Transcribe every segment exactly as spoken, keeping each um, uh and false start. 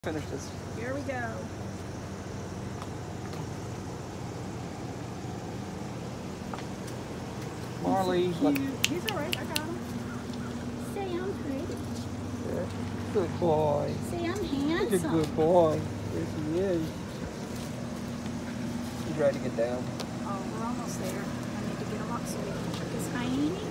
Finish this. Here we go. Marley. He's, Like, He's all right. I got him. Say I'm pretty. yeah, good boy. Say I'm He's a handsome. good boy. Yes, he is. He's ready to get down. Oh, we're almost there. I need to get him up so we can check his hyena.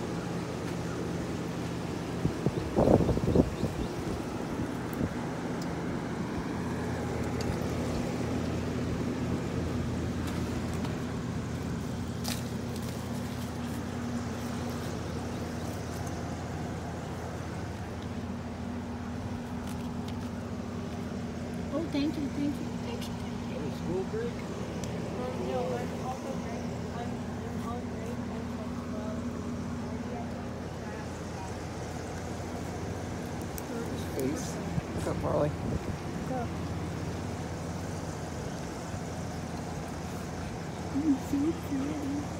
Oh, thank you, thank you, thank you. Any school break? Um, no, I'm also great. I'm, I'm on break. I'm like, well, maybe I Face. What's up, Marley? Go. Mm, see, pretty.